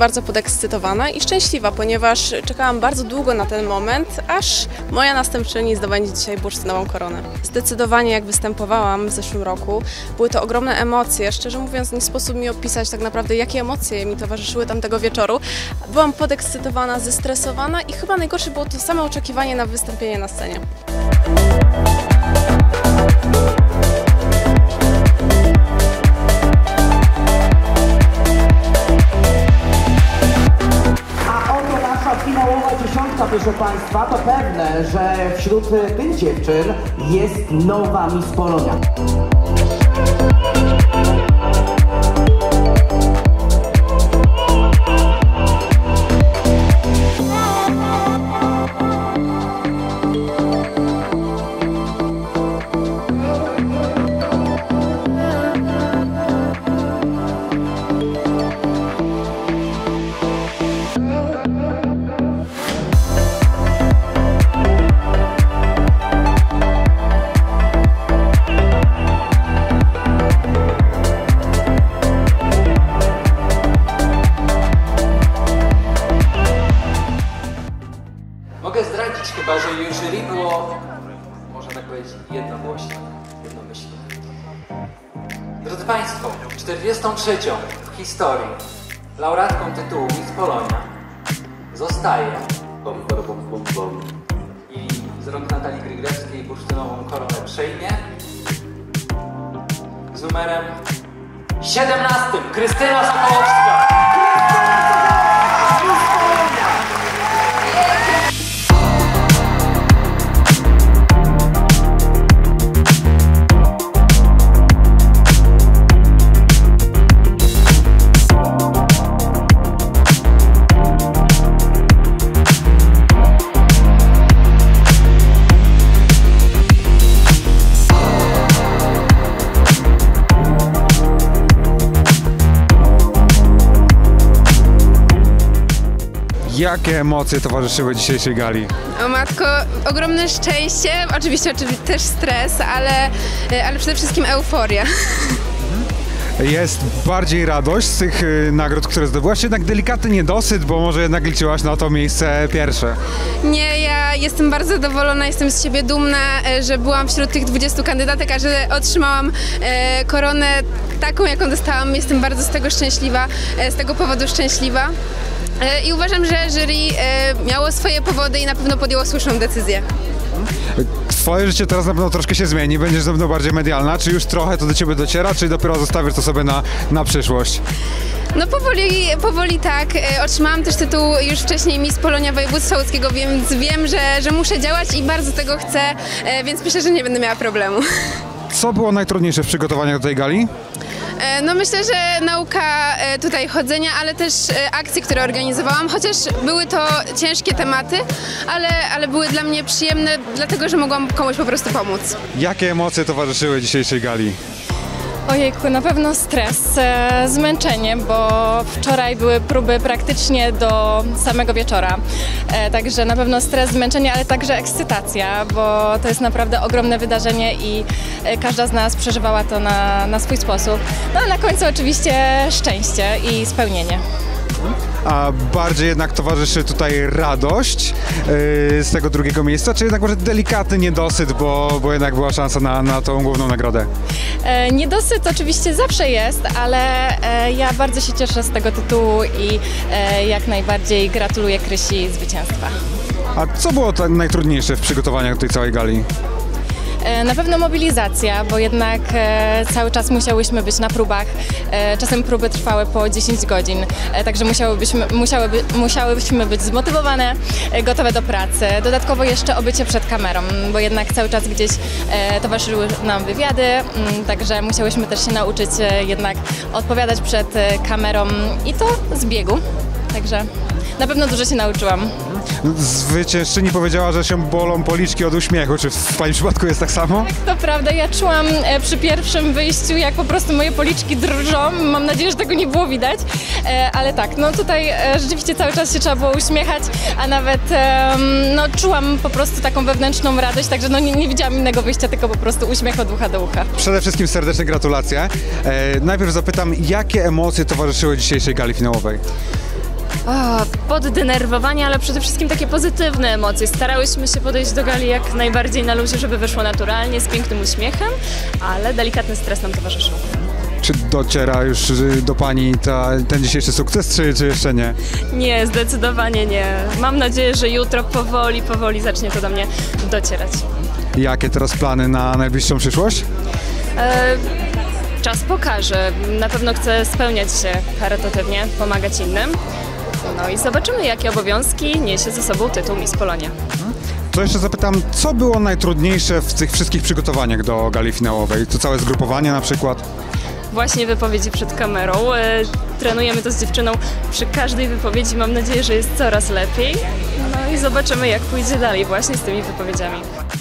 bardzo podekscytowana i szczęśliwa, ponieważ czekałam bardzo długo na ten moment, aż moja następczyni zdobędzie dzisiaj bursztynową koronę. Zdecydowanie jak występowałam w zeszłym roku, były to ogromne emocje. Szczerze mówiąc, nie sposób mi opisać tak naprawdę, jakie emocje mi towarzyszyły tamtego wieczoru. Byłam podekscytowana, zestresowana i chyba najgorsze było to samo oczekiwanie na wystąpienie na scenie. Finałowa dziesiątka, proszę Państwa, to pewne, że wśród tych dziewczyn jest nowa Miss Polonia. Mogę zdradzić chyba, że jury było, można tak powiedzieć, jednogłośnie, jednomyślnie. Drodzy Państwo, 43. w historii laureatką tytułu Miss Polonia zostaje i z rąk Natalii Gryglewskiej bursztynową koronę przejmie z numerem 17 Krystyna Sokołowska. Jakie emocje towarzyszyły dzisiejszej gali? O matko, ogromne szczęście, oczywiście też stres, ale przede wszystkim euforia. Jest bardziej radość z tych nagród, które zdobyłaś, czy jednak delikatny niedosyt, bo może jednak liczyłaś na to miejsce pierwsze? Nie, ja jestem bardzo zadowolona, jestem z siebie dumna, że byłam wśród tych 20 kandydatek, a że otrzymałam koronę taką, jaką dostałam. Jestem bardzo z tego szczęśliwa, z tego powodu szczęśliwa. I uważam, że jury miało swoje powody i na pewno podjęło słuszną decyzję. Twoje życie teraz na pewno troszkę się zmieni, będziesz na pewno bardziej medialna. Czy już trochę to do ciebie dociera, czy dopiero zostawisz to sobie na przyszłość? No powoli tak. Otrzymałam też tytuł już wcześniej Miss Polonia Województwa Łódzkiego, więc wiem, że muszę działać i bardzo tego chcę, więc myślę, że nie będę miała problemu. Co było najtrudniejsze w przygotowaniach do tej gali? No myślę, że nauka tutaj chodzenia, ale też akcje, które organizowałam, chociaż były to ciężkie tematy, ale były dla mnie przyjemne, dlatego że mogłam komuś po prostu pomóc. Jakie emocje towarzyszyły dzisiejszej gali? Ojejku, na pewno stres, zmęczenie, bo wczoraj były próby praktycznie do samego wieczora. Także na pewno stres, zmęczenie, ale także ekscytacja, bo to jest naprawdę ogromne wydarzenie i każda z nas przeżywała to na swój sposób. No a na końcu oczywiście szczęście i spełnienie. A bardziej jednak towarzyszy tutaj radość z tego drugiego miejsca, czy jednak może delikatny niedosyt, bo jednak była szansa na tą główną nagrodę? Niedosyt oczywiście zawsze jest, ale ja bardzo się cieszę z tego tytułu i jak najbardziej gratuluję Krysi zwycięstwa. A co było najtrudniejsze w przygotowaniach do tej całej gali? Na pewno mobilizacja, bo jednak cały czas musiałyśmy być na próbach. Czasem próby trwały po 10 godzin, także musiałybyśmy być zmotywowane, gotowe do pracy. Dodatkowo jeszcze obycie przed kamerą, bo jednak cały czas gdzieś towarzyszyły nam wywiady, także musiałyśmy też się nauczyć jednak odpowiadać przed kamerą i to z biegu. Także na pewno dużo się nauczyłam. Zwyciężczyni powiedziała, że się bolą policzki od uśmiechu. Czy w Pani przypadku jest tak samo? Tak, to prawda. Ja czułam przy pierwszym wyjściu, jak po prostu moje policzki drżą. Mam nadzieję, że tego nie było widać. Ale tak, no tutaj rzeczywiście cały czas się trzeba było uśmiechać, a nawet no, czułam po prostu taką wewnętrzną radość, także no, nie widziałam innego wyjścia, tylko po prostu uśmiech od ucha do ucha. Przede wszystkim serdeczne gratulacje. Najpierw zapytam, jakie emocje towarzyszyły dzisiejszej gali finałowej? Poddenerwowanie, ale przede wszystkim takie pozytywne emocje. Starałyśmy się podejść do gali jak najbardziej na luzie, żeby wyszło naturalnie, z pięknym uśmiechem, ale delikatny stres nam towarzyszył. Czy dociera już do Pani ten dzisiejszy sukces, czy jeszcze nie? Nie, zdecydowanie nie. Mam nadzieję, że jutro powoli zacznie to do mnie docierać. Jakie teraz plany na najbliższą przyszłość? Czas pokaże. Na pewno chcę spełniać się charytatywnie, pomagać innym. No i zobaczymy, jakie obowiązki niesie ze sobą tytuł Miss Polonia. To jeszcze zapytam, co było najtrudniejsze w tych wszystkich przygotowaniach do gali finałowej? To całe zgrupowanie na przykład? Właśnie wypowiedzi przed kamerą. Trenujemy to z dziewczyną przy każdej wypowiedzi. Mam nadzieję, że jest coraz lepiej. No i zobaczymy, jak pójdzie dalej właśnie z tymi wypowiedziami.